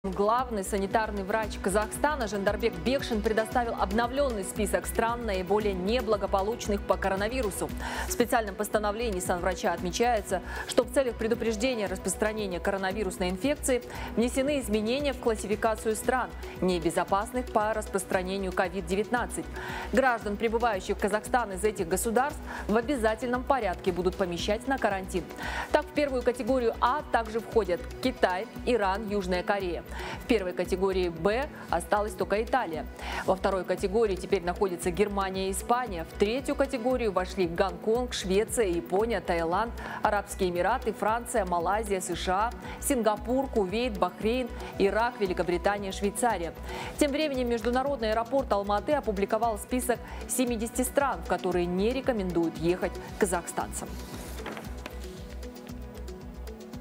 Главный санитарный врач Казахстана Жандарбек Бекшин предоставил обновленный список стран, наиболее неблагополучных по коронавирусу. В специальном постановлении санврача отмечается, что в целях предупреждения распространения коронавирусной инфекции внесены изменения в классификацию стран, небезопасных по распространению COVID-19. Граждан, прибывающих в Казахстан из этих государств, в обязательном порядке будут помещать на карантин. Так, в первую категорию А также входят Китай, Иран, Южная Корея. В первой категории Б осталась только Италия. Во второй категории теперь находятся Германия и Испания. В третью категорию вошли Гонконг, Швеция, Япония, Таиланд, Арабские Эмираты, Франция, Малайзия, США, Сингапур, Кувейт, Бахрейн, Ирак, Великобритания, Швейцария. Тем временем международный аэропорт Алматы опубликовал список 70 стран, в которые не рекомендуют ехать казахстанцам.